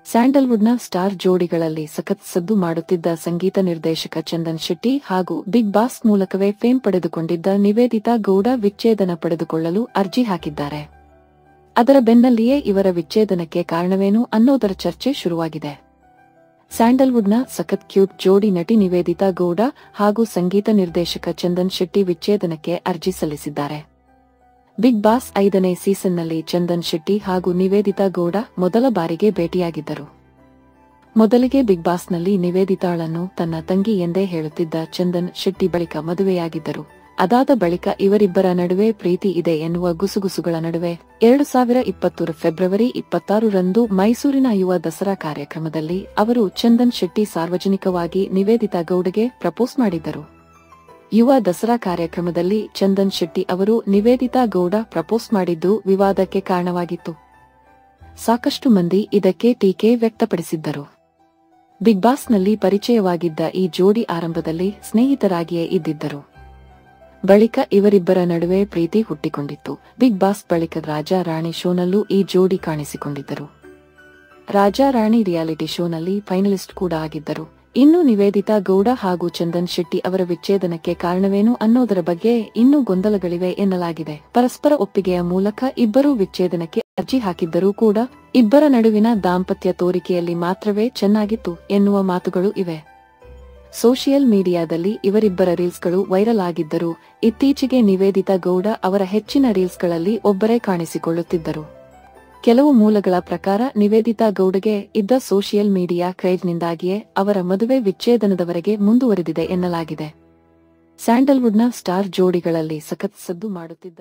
ಸ್ಯಾಂಡಲ್ವುಡ್ನ star ಜೋಡಿಗಳಲ್ಲಿ ಸಖತ್ ಸದ್ದು ಮಾಡುತ್ತಿದ್ದ ಸಂಗೀತ ನಿರ್ದೇಶಕ ಚಂದನ್ ಶೆಟ್ಟಿ ಹಾಗೂ ಬಿಗ್ ಬಾಸ್ ಮೂಲಕವೇ ಫೇಮ್ ಪಡೆದುಕೊಂಡಿದ್ದ ನಿವೇದಿತಾ ಗೌಡ ವಿಚ್ಛೇದನ ಪಡೆದುಕೊಳ್ಳಲು ಅರ್ಜಿ ಹಾಕಿದ್ದಾರೆ. ಅದರ ಬೆನ್ನಲ್ಲಿಯೇ ಇವರ ವಿಚ್ಛೇದನಕ್ಕೆ ಕಾರಣವೇನು ಅನ್ನೋದರ ಚರ್ಚೆ ಶುರುವಾಗಿದೆ. ಸ್ಯಾಂಡಲ್ವುಡ್ನ ಸಖತ್ ಕ್ಯೂಟ್ ಜೋಡಿ ನಟಿ ನಿವೇದಿತಾ ಗೌಡ ಹಾಗೂ ಸಂಗೀತ ನಿರ್ದೇಶಕ ಚಂದನ್ ಶೆಟ್ಟಿ ವಿಚ್ಛೇದನಕ್ಕೆ ಅರ್ಜಿ ಸಲ್ಲಿಸಿದ್ದಾರೆ. ಬಿಗ್ ಬಾಸ್ 5ನೇ ಸೀಸನ್ನಲ್ಲಿ ಚಂದನ್ ಶೆಟ್ಟಿ ಹಾಗೂ ನಿವೇದಿತಾ ಗೌಡ ಮೊದಲ ಬಾರಿಗೆ ಭೇಟಿಯಾಗಿದ್ದರು. ಮೊದಲಿಗೆ ಬಿಗ್ ಬಾಸ್ನಲ್ಲಿ ನಿವೇದಿತಾಳನ್ನು ತನ್ನ ತಂಗಿ ಎಂದೇ ಹೇಳುತ್ತಿದ್ದ ಚಂದನ್ ಶೆಟ್ಟಿ ಬಳಿಕ ಮದುವೆಯಾಗಿದ್ದರು. ಅದಾದ ಬಳಿಕ ಇವರಿಬ್ಬರ ನಡುವೆ ಪ್ರೀತಿ ಇದೆ ಎನ್ನುವ ಗುಸುಗುಸುಗಳ ನಡುವೆ 2020 ಫೆಬ್ರವರಿ 26ರಂದು ಮೈಸೂರಿನ ಯುವ ದಸರಾ ಕಾರ್ಯಕ್ರಮದಲ್ಲಿ ಅವರು ಚಂದನ್ ಶೆಟ್ಟಿ ಸಾರ್ವಜನಿಕವಾಗಿ ನಿವೇದಿತಾ ಗೌಡಗೆ ಪ್ರಪೋಸ್ ಮಾಡಿದ್ದರು. ಯುವ ದಸರಾ ಕಾರ್ಯಕ್ರಮದಲ್ಲಿ ಚಂದನ್ ಶೆಟ್ಟಿ ಅವರು ನಿವೇದಿತಾ ಗೌಡ ಪ್ರಪೋಸ್ ಮಾಡಿದ್ದು ವಿವಾದಕ್ಕೆ ಕಾರಣವಾಗಿತ್ತು. ಸಾಕಷ್ಟು ಮಂದಿ ಇದಕ್ಕೆ ಟೀಕೆ ವ್ಯಕ್ತಪಡಿಸಿದ್ದರು. ಬಿಗ್ ಬಾಸ್ನಲ್ಲಿ ಪರಿಚಯವಾಗಿದ್ದ ಈ ಜೋಡಿ ಆರಂಭದಲ್ಲಿ ಸ್ನೇಹಿತರಾಗಿಯೇ ಇದ್ದಿದ್ದರು. ಬಳಿಕ ಇವರಿಬ್ಬರ ನಡುವೆ ಪ್ರೀತಿ ಹುಟ್ಟಿಕೊಂಡಿತ್ತು. ಬಿಗ್ ಬಾಸ್ ಬಳಿಕ ರಾಜಾ ರಾಣಿ ಶೋನಲ್ಲೂ ಈ ಜೋಡಿ ಕಾಣಿಸಿಕೊಂಡಿದ್ದರು. ರಾಜಾ ರಾಣಿ ರಿಯಾಲಿಟಿ ಶೋನಲ್ಲಿ ಫೈನಲಿಸ್ಟ್ ಕೂಡ ಆಗಿದ್ದರು. ಇನ್ನು ನಿವೇದಿತಾ ಗೌಡ ಹಾಗೂ ಚಂದನ್ ಶೆಟ್ಟಿ ಅವರ ವಿಚ್ಛೇದನಕ್ಕೆ ಕಾರಣವೇನು ಅನ್ನೋದರ ಬಗ್ಗೆ ಇನ್ನೂ ಗೊಂದಲಗಳಿವೆ ಎನ್ನಲಾಗಿದೆ. ಪರಸ್ಪರ ಒಪ್ಪಿಗೆಯ ಮೂಲಕ ಇಬ್ಬರೂ ವಿಚ್ಛೇದನಕ್ಕೆ ಅರ್ಜಿ ಹಾಕಿದ್ದರೂ ಕೂಡ ಇಬ್ಬರ ನಡುವಿನ ದಾಂಪತ್ಯ ತೋರಿಕೆಯಲ್ಲಿ ಮಾತ್ರವೇ ಚೆನ್ನಾಗಿತ್ತು ಎನ್ನುವ ಮಾತುಗಳು ಇವೆ. ಸೋಷಿಯಲ್ ಮೀಡಿಯಾದಲ್ಲಿ ಇವರಿಬ್ಬರ ರೀಲ್ಸ್ಗಳು ವೈರಲ್ ಆಗಿದ್ದರು. ಇತ್ತೀಚೆಗೆ ನಿವೇದಿತಾ ಗೌಡ ಅವರ ಹೆಚ್ಚಿನ ರೀಲ್ಸ್ಗಳಲ್ಲಿ ಒಬ್ಬರೇ ಕಾಣಿಸಿಕೊಳ್ಳುತ್ತಿದ್ದರು. ಕೆಲವು ಮೂಲಗಳ ಪ್ರಕಾರ ನಿವೇದಿತಾ ಗೌಡಗೆ ಇದ್ದ ಸೋಷಿಯಲ್ ಮೀಡಿಯಾ ಕ್ರೇಜ್ನಿಂದಾಗಿಯೇ ಅವರ ಮದುವೆ ವಿಚ್ಛೇದನದವರೆಗೆ ಮುಂದುವರೆದಿದೆ ಎನ್ನಲಾಗಿದೆ. ಸ್ಯಾಂಡಲ್ವುಡ್ನ ಸ್ಟಾರ್ ಜೋಡಿಗಳಲ್ಲಿ ಸಖತ್ ಸದ್ದು ಮಾಡುತ್ತಿದ್ದ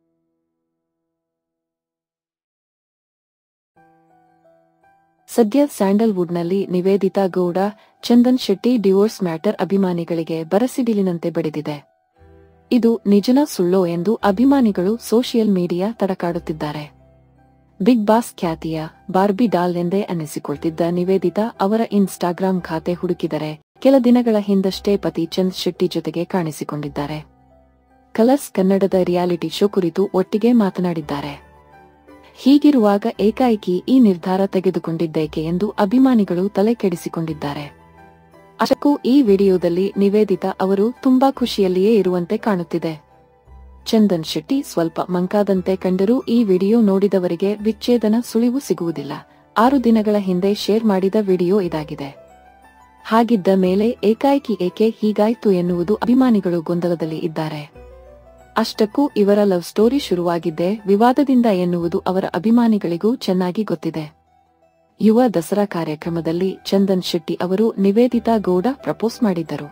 ಸದ್ಯ ಸ್ಯಾಂಡಲ್ವುಡ್ನಲ್ಲಿ ನಿವೇದಿತಾ ಗೌಡ ಚಂದನ್ ಶೆಟ್ಟಿ ಡಿವೋರ್ಸ್ ಮ್ಯಾಟರ್ ಅಭಿಮಾನಿಗಳಿಗೆ ಬರಸಿಡಿಲಿನಂತೆ ಬಡಿದಿದೆ. ಇದು ನಿಜನಾ ಸುಳ್ಳೋ ಎಂದು ಅಭಿಮಾನಿಗಳು ಸೋಷಿಯಲ್ ಮೀಡಿಯಾ ತಡಕಾಡುತ್ತಿದ್ದಾರೆ. ಬಿಗ್ ಬಾಸ್ ಖ್ಯಾತಿಯ ಬಾರ್ಬಿ ಡಾಲ್ ಎಂದೇ ಅನ್ನಿಸಿಕೊಳ್ತಿದ್ದ ನಿವೇದಿತಾ ಅವರ ಇನ್ಸ್ಟಾಗ್ರಾಂ ಖಾತೆ ಹುಡುಕಿದರೆ ಕೆಲ ದಿನಗಳ ಹಿಂದಷ್ಟೇ ಪತಿ ಚಂದ್ ಶೆಟ್ಟಿ ಜೊತೆಗೆ ಕಾಣಿಸಿಕೊಂಡಿದ್ದಾರೆ. ಕಲರ್ಸ್ ಕನ್ನಡದ ರಿಯಾಲಿಟಿ ಶೋ ಕುರಿತು ಒಟ್ಟಿಗೆ ಮಾತನಾಡಿದ್ದಾರೆ. ಹೀಗಿರುವಾಗ ಏಕಾಏಕಿ ಈ ನಿರ್ಧಾರ ತೆಗೆದುಕೊಂಡಿದ್ದೇಕೆ ಎಂದು ಅಭಿಮಾನಿಗಳು ತಲೆ ಕೆಡಿಸಿಕೊಂಡಿದ್ದಾರೆ. ಅಷ್ಟಕ್ಕೂ ಈ ವಿಡಿಯೋದಲ್ಲಿ ನಿವೇದಿತಾ ಅವರು ತುಂಬಾ ಖುಷಿಯಲ್ಲಿಯೇ ಇರುವಂತೆ ಕಾಣುತ್ತಿದೆ. ಚಂದನ್ ಶೆಟ್ಟಿ ಸ್ವಲ್ಪ ಮಂಕಾದಂತೆ ಕಂಡರೂ ಈ ವಿಡಿಯೋ ನೋಡಿದವರಿಗೆ ವಿಚ್ಛೇದನ ಸುಳಿವು ಸಿಗುವುದಿಲ್ಲ. 6 ದಿನಗಳ ಹಿಂದೆ ಶೇರ್ ಮಾಡಿದ ವಿಡಿಯೋ ಇದಾಗಿದೆ. ಹಾಗಿದ್ದ ಮೇಲೆ ಏಕಾಏಕಿ ಏಕೆ ಹೀಗಾಯ್ತು ಎನ್ನುವುದು ಅಭಿಮಾನಿಗಳು ಗೊಂದಲದಲ್ಲಿ ಇದ್ದಾರೆ. ಅಷ್ಟಕ್ಕೂ ಇವರ ಲವ್ ಸ್ಟೋರಿ ಶುರುವಾಗಿದ್ದೇ ವಿವಾದದಿಂದ ಎನ್ನುವುದು ಅವರ ಅಭಿಮಾನಿಗಳಿಗೂ ಚೆನ್ನಾಗಿ ಗೊತ್ತಿದೆ. ಯುವ ದಸರಾ ಕಾರ್ಯಕ್ರಮದಲ್ಲಿ ಚಂದನ್ ಶೆಟ್ಟಿ ಅವರು ನಿವೇದಿತಾ ಗೌಡ ಪ್ರಪೋಸ್ ಮಾಡಿದ್ದರು.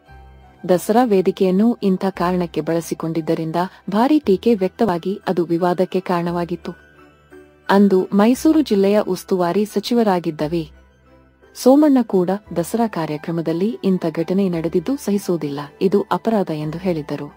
ದಸರಾ ವೇದಿಕೆಯನ್ನು ಇಂಥ ಕಾರಣಕ್ಕೆ ಬಳಸಿಕೊಂಡಿದ್ದರಿಂದ ಭಾರೀ ಟೀಕೆ ವ್ಯಕ್ತವಾಗಿ ಅದು ವಿವಾದಕ್ಕೆ ಕಾರಣವಾಗಿತ್ತು. ಅಂದು ಮೈಸೂರು ಜಿಲ್ಲೆಯ ಉಸ್ತುವಾರಿ ಸಚಿವರಾಗಿದ್ದ ವಿ. ಸೋಮಣ್ಣ ಕೂಡ ದಸರಾ ಕಾರ್ಯಕ್ರಮದಲ್ಲಿ ಇಂಥ ಘಟನೆ ನಡೆದಿದ್ದು ಸಹಿಸುವುದಿಲ್ಲ, ಇದು ಅಪರಾಧ ಎಂದು ಹೇಳಿದ್ದರು.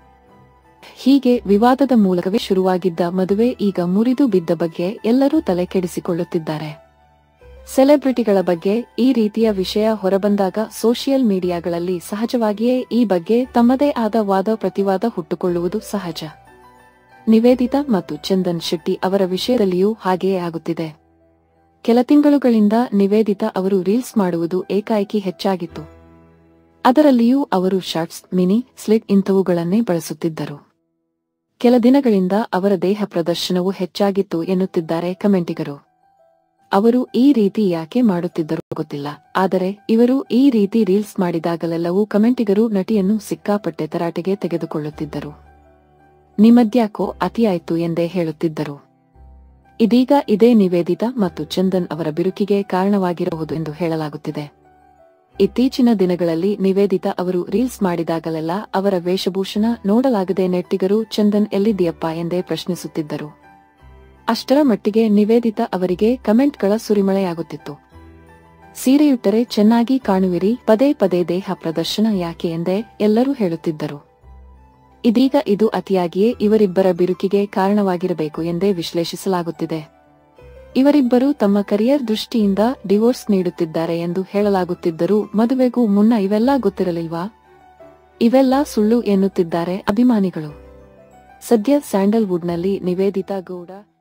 ಹೀಗೆ ವಿವಾದದ ಮೂಲಕವೇ ಶುರುವಾಗಿದ್ದ ಮದುವೆ ಈಗ ಮುರಿದು ಬಿದ್ದ ಬಗ್ಗೆ ಎಲ್ಲರೂ ತಲೆ ಕೆಡಿಸಿಕೊಳ್ಳುತ್ತಿದ್ದಾರೆ. ಸೆಲೆಬ್ರಿಟಿಗಳ ಬಗ್ಗೆ ಈ ರೀತಿಯ ವಿಷಯ ಹೊರಬಂದಾಗ ಸೋಷಿಯಲ್ ಮೀಡಿಯಾಗಳಲ್ಲಿ ಸಹಜವಾಗಿಯೇ ಈ ಬಗ್ಗೆ ತಮ್ಮದೇ ಆದ ವಾದ ಪ್ರತಿವಾದ ಹುಟ್ಟುಕೊಳ್ಳುವುದು ಸಹಜ. ನಿವೇದಿತಾ ಮತ್ತು ಚಂದನ್ ಶೆಟ್ಟಿ ಅವರ ವಿಷಯದಲ್ಲಿಯೂ ಹಾಗೆಯೇ ಆಗುತ್ತಿದೆ. ಕೆಲ ತಿಂಗಳುಗಳಿಂದ ನಿವೇದಿತಾ ಅವರು ರೀಲ್ಸ್ ಮಾಡುವುದು ಏಕಾಏಕಿ ಹೆಚ್ಚಾಗಿತ್ತು. ಅದರಲ್ಲಿಯೂ ಅವರು ಶಾರ್ಟ್ಸ್, ಮಿನಿ ಸ್ಲಿಟ್ ಇಂಥವುಗಳನ್ನೇ ಬಳಸುತ್ತಿದ್ದರು. ಕೆಲ ದಿನಗಳಿಂದ ಅವರ ದೇಹ ಪ್ರದರ್ಶನವೂ ಹೆಚ್ಚಾಗಿತ್ತು ಎನ್ನುತ್ತಿದ್ದಾರೆ ಕಮೆಂಟಿಗರು. ಅವರು ಈ ರೀತಿ ಯಾಕೆ ಮಾಡುತ್ತಿದ್ದರೂ ಗೊತ್ತಿಲ್ಲ, ಆದರೆ ಇವರು ಈ ರೀತಿ ರೀಲ್ಸ್ ಮಾಡಿದಾಗಲೆಲ್ಲವೂ ಕಮೆಂಟಿಗರು ನಟಿಯನ್ನು ಸಿಕ್ಕಾಪಟ್ಟೆ ತರಾಟೆಗೆ ತೆಗೆದುಕೊಳ್ಳುತ್ತಿದ್ದರು. ನಿಮ್ಮದ್ಯಾಕೋ ಅತಿಯಾಯ್ತು ಎಂದೇ ಹೇಳುತ್ತಿದ್ದರು. ಇದೀಗ ಇದೇ ನಿವೇದಿತಾ ಮತ್ತು ಚಂದನ್ ಅವರ ಬಿರುಕಿಗೆ ಕಾರಣವಾಗಿರಬಹುದು ಎಂದು ಹೇಳಲಾಗುತ್ತಿದೆ. ಇತ್ತೀಚಿನ ದಿನಗಳಲ್ಲಿ ನಿವೇದಿತಾ ಅವರು ರೀಲ್ಸ್ ಮಾಡಿದಾಗಲೆಲ್ಲ ಅವರ ವೇಷಭೂಷಣ ನೋಡಲಾಗದೆ ನೆಟ್ಟಿಗರು ಚಂದನ್ ಎಲ್ಲಿದ್ದೀಯಪ್ಪ ಎಂದೇ ಪ್ರಶ್ನಿಸುತ್ತಿದ್ದರು. ಅಷ್ಟರ ಮಟ್ಟಿಗೆ ನಿವೇದಿತಾ ಅವರಿಗೆ ಕಮೆಂಟ್ಗಳ ಸುರಿಮಳೆಯಾಗುತ್ತಿತ್ತು. ಸೀರೆಯುಟ್ಟರೆ ಚೆನ್ನಾಗಿ ಕಾಣುವಿರಿ, ಪದೇ ಪದೇ ದೇಹ ಪ್ರದರ್ಶನ ಯಾಕೆ ಎಂದೇ ಎಲ್ಲರೂ ಹೇಳುತ್ತಿದ್ದರು. ಇದೀಗ ಇದು ಅತಿಯಾಗಿಯೇ ಇವರಿಬ್ಬರ ಬಿರುಕಿಗೆ ಕಾರಣವಾಗಿರಬೇಕು ಎಂದೇ ವಿಶ್ಲೇಷಿಸಲಾಗುತ್ತಿದೆ. ಇವರಿಬ್ಬರು ತಮ್ಮ ಕರಿಯರ್ ದೃಷ್ಟಿಯಿಂದ ಡಿವೋರ್ಸ್ ನೀಡುತ್ತಿದ್ದಾರೆ ಎಂದು ಹೇಳಲಾಗುತ್ತಿದ್ದರೂ ಮದುವೆಗೂ ಮುನ್ನ ಇವೆಲ್ಲ ಗೊತ್ತಿರಲಿಲ್ವಾ? ಇವೆಲ್ಲ ಸುಳ್ಳು ಎನ್ನುತ್ತಿದ್ದಾರೆ ಅಭಿಮಾನಿಗಳು. ಸದ್ಯ ಸ್ಯಾಂಡಲ್ವುಡ್ನಲ್ಲಿ ನಿವೇದಿತಾ ಗೌಡ